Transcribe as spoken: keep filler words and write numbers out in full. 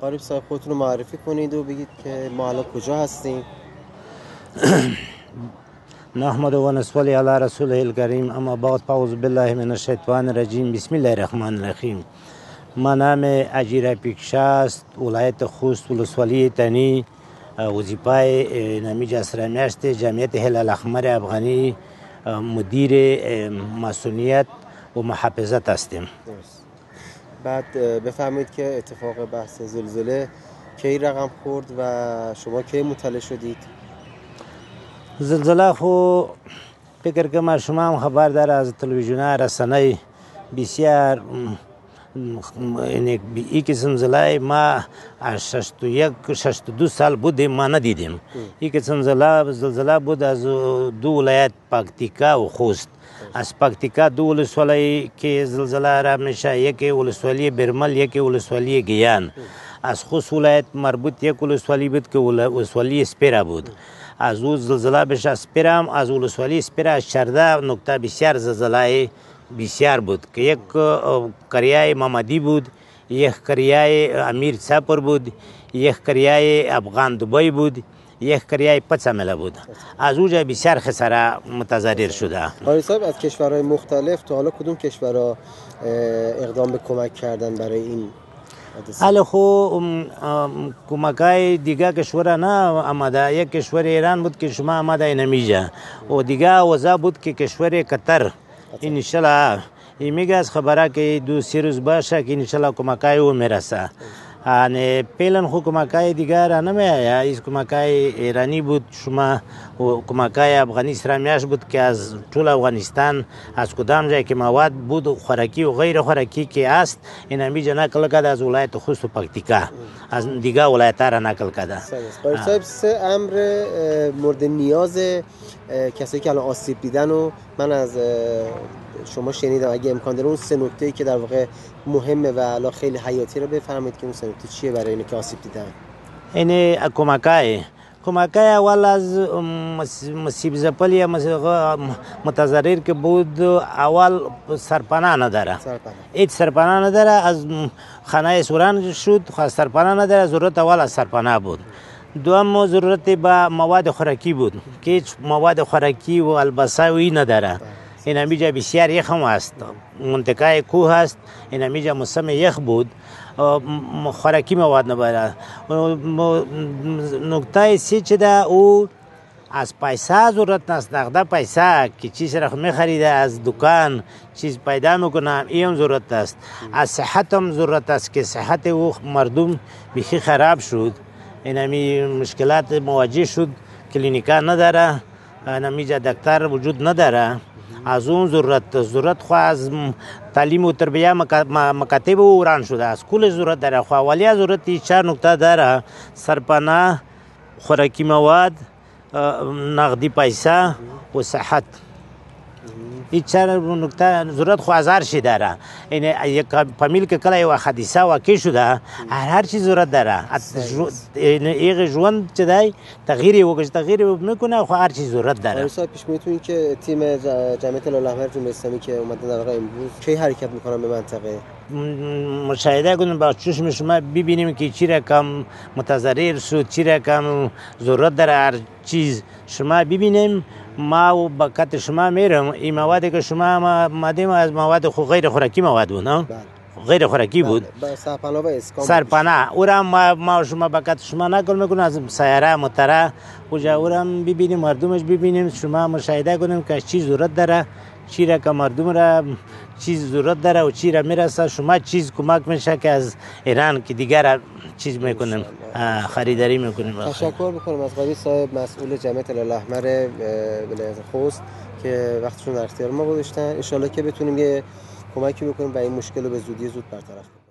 قاری صاحب خودتون رو معرفی کنید و بگید که ما الان کجا هستیم. نحمد و نصلی علی رسوله الکریم، اما بعد فاعوذ بالله من الشیطان الرجیم، بسم الله الرحمن الرحیم. من نام اجیر پیکشه است، ولایت خوست، ولسوالی تنی، وظیفه نامی جسرامی است جمعیت هلال احمر افغانی، مدیر مسئولیت و محافظت هستیم. بعد بفرمایید که اتفاق بحث زلزله کی رقم خورد و شما کی مطلع شدید؟ زلزله خو فکر کنم شما هم خبر داره از تلویزیون رسانه بسیار این قسم زلزله ما شصت و یک شصت و دو سال بودیم ما ندیدیم. این قسم زلزله زلزله بود از دو ولایت پکتیکا و خوست. از پکتیکا دو ولسوالی که زلزله را میشه، یکی ولسوالی برمل، یکی ولسوالی گیان. از خوست ولایت مربوط یک ولسوالی بود که ولسوالی سپیره بود. از او زلزله بشه اسپیره هم از ولسوالی اسپیره از چهارده نقطه بسیار زلزله بسیار بود که یک قریه محمدی بود، یک قریه امیر سپر بود، یک قریه افغان دبی بود، یک قریه پچمله بود. از اونجا بسیار خساره متضرر شده. قاری صاحب از کشورهای مختلف تا حالا کدوم کشورها اقدام به کمک کردن برای این حادثه؟ حالا خو کمکای دیگه کشور نه آمده. یک کشور ایران بود که شما آمده نمیجه و دیگه وضع بود که کشور قطر انشالله این میگه از خبره که دو سه روز باشه که انشالله کمکای او میرسه. یعنی پیلن خو کمکای دیگر را نمیآید. این کمکای ایرانی بود شما و کمکای افغانی سرامیاش بود که از طول افغانستان از کدام جای که مواد بود خوراکی و غیر خوراکی که است این همیجا نقل کرده از ولایت خوست و پکتیکا، از دیگه ولایت را نقل کرده. قاری صاحب سه امر مورد نیاز کسایی که الان آسیب دیدن و من از شما شنیدم، اگه امکان داره اون سه نکته‌ای که در واقع مهمه و الان خیلی حیاتی رو بفرمایید که اون سه نکته چیه برای اینکه که آسیب دیدن. این کمکای کمکای اول از مصیب زپلی متضرر که بود اول سرپناه نداره، هیچ سرپناه نداره، از خانه سوران شد سرپناه نداره. ضرورت اول از سرپناه بود. دوم ضرورت با مواد خوراکی بود که هیچ مواد خوراکی و البسه و این نداره. این همیجا بسیار یخ هم است، منطقه کوه است، این همیجا موسم یخ بود، خوراکی مواد نباره. نکته سی چه ده او از پیسه ضرورت نست، نقده پیسه که چیز را میخریده از دکان چیز پیدا میکنم این هم ضرورت است. از صحت هم ضرورت است که صحت او مردم بخی خراب شد. این همی مشکلات مواجه شد، کلینیکا نداره، این همیجا دکتر وجود نداره. از اون ضرورت ضرورت خو از تعلیم و تربیه مکاتب وران شده، از کل ضرورت داره. خو اولیه ضرورت چهار نکته داره: سرپناه، خوراکی مواد، نقدی پیسه و صحت. این چهار نکته ضرورت خو هزار شی داره. این یک فامیل که کله یو حادثه واقع شده هر هر چیز ضرورت داره. این ژوند چه دی تغییری وکش تغییری میکنه خو هر چیز ضرورت داره. قاری صاحب پیش میتونین که تیم جمعیت هلال احمر جمهوری اسلامی که اومدن در واقع امروز کی حرکت میکنن به منطقه؟ مشاهده کنیم با چشم شما ببینیم که چی رقم متضرر شد، چی رقم ضرورت داره هر چیز شما ببینیم. ما و بکت شما میرم این موادی که شما مادیم از مواد خو غیر خوراکی مواد بود، نه غیر خوراکی بود. سرپناه و اسکان سرپناه اورم ما ما شما بکت شما نقل میکنه از سیاره متره اوجا اورم ببینیم مردمش ببینیم شما مشاهده کنیم که چی ضرورت داره، چی را که مردم را چیز ضرورت داره و چی را میرسه. شما چیز کمک میشه که از ایران که دیگر چیز میکنیم خریداری میکنیم. تشکر میکنم از قاری صاحب مسئول جمعیت هلال احمر ولایت خوست که وقتشون در اختیار ما گذاشتن. ان شاءالله که بتونیم یه کمکی بکنیم و این مشکل رو به زودی زود برطرف کنیم.